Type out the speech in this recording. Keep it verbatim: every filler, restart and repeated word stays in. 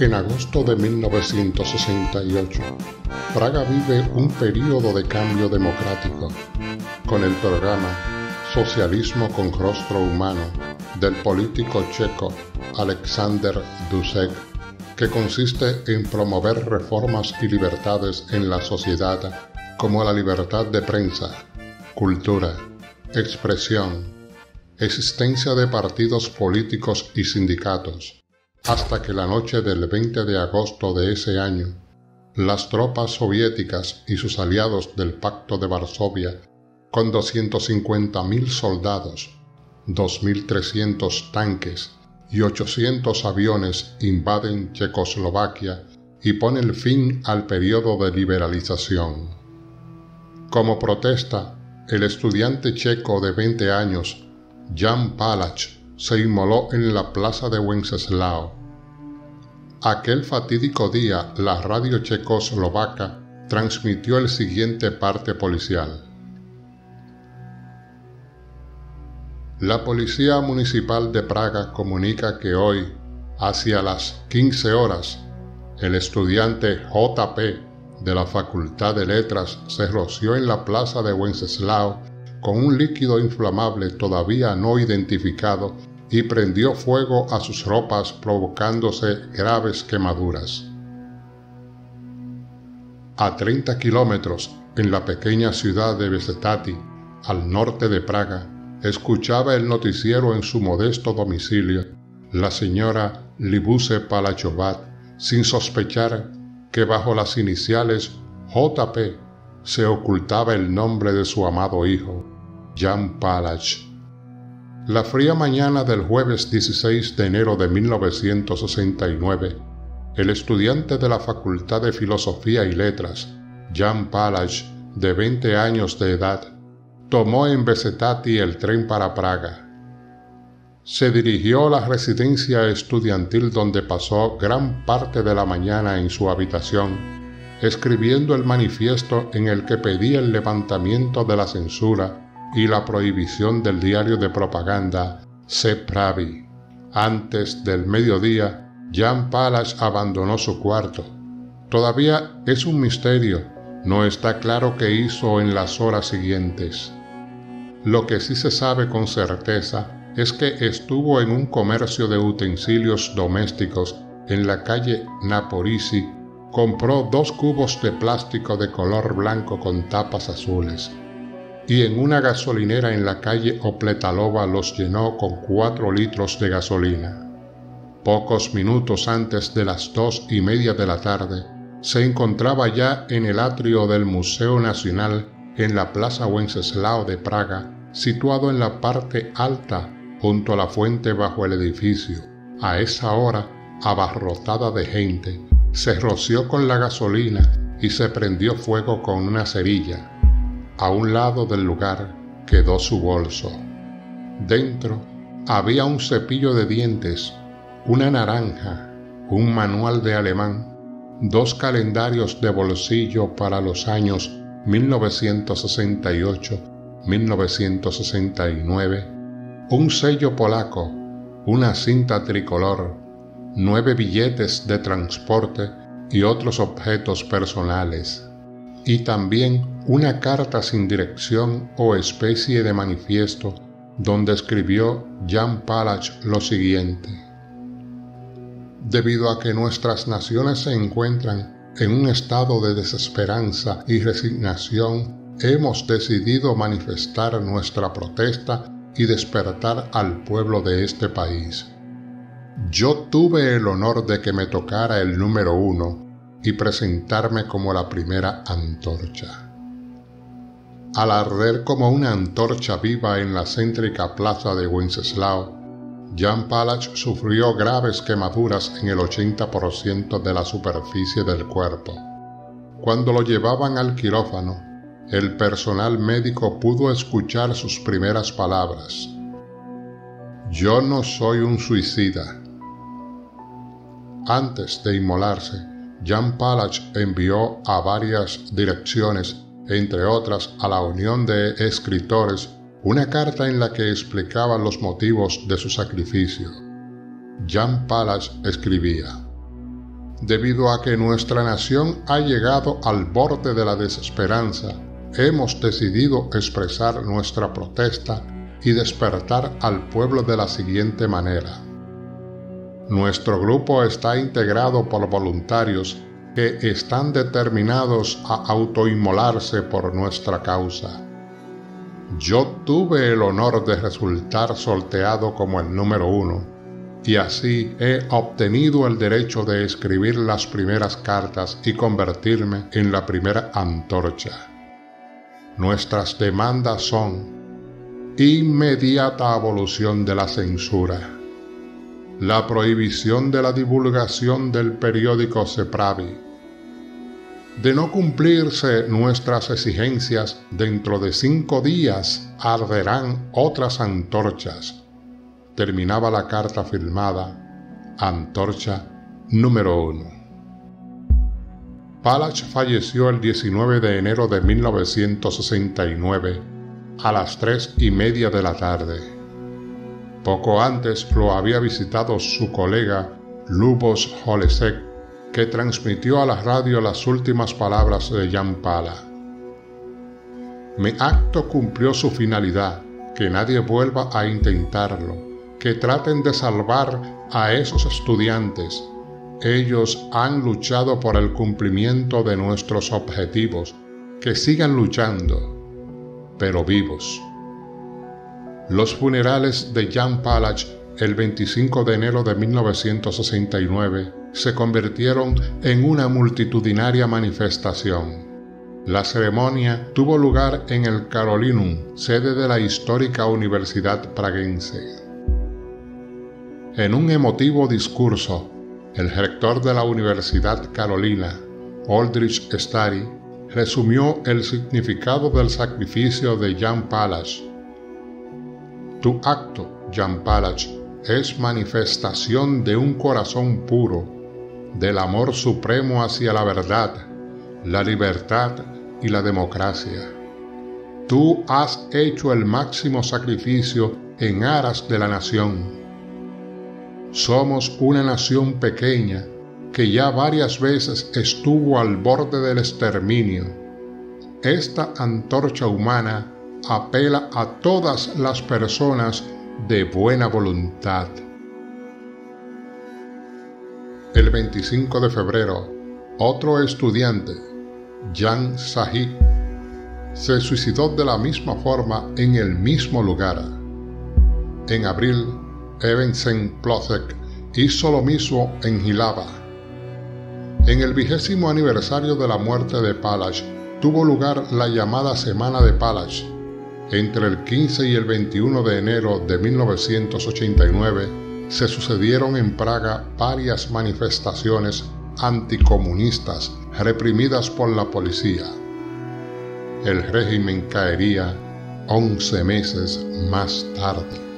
En agosto de mil novecientos sesenta y ocho, Praga vive un período de cambio democrático con el programa Socialismo con rostro humano del político checo Alexander Dusek, que consiste en promover reformas y libertades en la sociedad como la libertad de prensa, cultura, expresión, existencia de partidos políticos y sindicatos, hasta que la noche del veinte de agosto de ese año, las tropas soviéticas y sus aliados del Pacto de Varsovia, con doscientos cincuenta mil soldados, dos mil trescientos tanques y ochocientos aviones, invaden Checoslovaquia y ponen fin al periodo de liberalización. Como protesta, el estudiante checo de veinte años, Jan Palach, se inmoló en la plaza de Wenceslao. Aquel fatídico día, la radio checoslovaca transmitió el siguiente parte policial. La Policía Municipal de Praga comunica que hoy, hacia las quince horas, el estudiante J P de la Facultad de Letras se roció en la plaza de Wenceslao con un líquido inflamable todavía no identificado y prendió fuego a sus ropas, provocándose graves quemaduras. A treinta kilómetros, en la pequeña ciudad de Bezetati, al norte de Praga, escuchaba el noticiero en su modesto domicilio la señora Libuse Palachovat, sin sospechar que bajo las iniciales J P se ocultaba el nombre de su amado hijo, Jan Palach. La fría mañana del jueves dieciséis de enero de mil novecientos sesenta y nueve, el estudiante de la Facultad de Filosofía y Letras, Jan Palach, de veinte años de edad, tomó en Bezetati el tren para Praga. Se dirigió a la residencia estudiantil donde pasó gran parte de la mañana en su habitación, escribiendo el manifiesto en el que pedía el levantamiento de la censura y la prohibición del diario de propaganda Sepravy. Antes del mediodía, Jan Palach abandonó su cuarto. Todavía es un misterio, no está claro qué hizo en las horas siguientes. Lo que sí se sabe con certeza es que estuvo en un comercio de utensilios domésticos en la calle Naporisi, compró dos cubos de plástico de color blanco con tapas azules, y en una gasolinera en la calle Opletalova los llenó con cuatro litros de gasolina. Pocos minutos antes de las dos y media de la tarde, se encontraba ya en el atrio del Museo Nacional en la Plaza Wenceslao de Praga, situado en la parte alta junto a la fuente bajo el edificio. A esa hora, abarrotada de gente, se roció con la gasolina y se prendió fuego con una cerilla. A un lado del lugar quedó su bolso. Dentro había un cepillo de dientes, una naranja, un manual de alemán, dos calendarios de bolsillo para los años mil novecientos sesenta y ocho a mil novecientos sesenta y nueve, un sello polaco, una cinta tricolor, nueve billetes de transporte y otros objetos personales, y también una carta sin dirección o especie de manifiesto donde escribió Jan Palach lo siguiente: debido a que nuestras naciones se encuentran en un estado de desesperanza y resignación, hemos decidido manifestar nuestra protesta y despertar al pueblo de este país. Yo tuve el honor de que me tocara el número uno y presentarme como la primera antorcha. Al arder como una antorcha viva en la céntrica plaza de Wenceslao, Jan Palach sufrió graves quemaduras en el ochenta por ciento de la superficie del cuerpo. Cuando lo llevaban al quirófano, el personal médico pudo escuchar sus primeras palabras: «Yo no soy un suicida». Antes de inmolarse, Jan Palach envió a varias direcciones, entre otras a la Unión de Escritores, una carta en la que explicaba los motivos de su sacrificio. Jan Palach escribía: debido a que nuestra nación ha llegado al borde de la desesperanza, hemos decidido expresar nuestra protesta y despertar al pueblo de la siguiente manera. Nuestro grupo está integrado por voluntarios que están determinados a autoinmolarse por nuestra causa. Yo tuve el honor de resultar sorteado como el número uno, y así he obtenido el derecho de escribir las primeras cartas y convertirme en la primera antorcha. Nuestras demandas son inmediata abolición de la censura, la prohibición de la divulgación del periódico Sepravi. De no cumplirse nuestras exigencias, dentro de cinco días arderán otras antorchas. Terminaba la carta firmada, antorcha número uno. Palach falleció el diecinueve de enero de mil novecientos sesenta y nueve a las tres y media de la tarde. Poco antes lo había visitado su colega Lubos Holesek, que transmitió a la radio las últimas palabras de Jan Palach. Mi acto cumplió su finalidad, que nadie vuelva a intentarlo, que traten de salvar a esos estudiantes. Ellos han luchado por el cumplimiento de nuestros objetivos, que sigan luchando, pero vivos. Los funerales de Jan Palach el veinticinco de enero de mil novecientos sesenta y nueve se convirtieron en una multitudinaria manifestación. La ceremonia tuvo lugar en el Carolinum, sede de la histórica Universidad Praguense. En un emotivo discurso, el rector de la Universidad Carolina, Oldrich Stary, resumió el significado del sacrificio de Jan Palach. Tu acto, Jan Palach, es manifestación de un corazón puro, del amor supremo hacia la verdad, la libertad y la democracia. Tú has hecho el máximo sacrificio en aras de la nación. Somos una nación pequeña que ya varias veces estuvo al borde del exterminio. Esta antorcha humana apela a todas las personas de buena voluntad. El veinticinco de febrero, otro estudiante, Jan Sahib, se suicidó de la misma forma en el mismo lugar. En abril, Evensen Plocek hizo lo mismo en Jilava. En el vigésimo aniversario de la muerte de Palach tuvo lugar la llamada Semana de Palach. Entre el quince y el veintiuno de enero de mil novecientos ochenta y nueve se sucedieron en Praga varias manifestaciones anticomunistas reprimidas por la policía. El régimen caería once meses más tarde.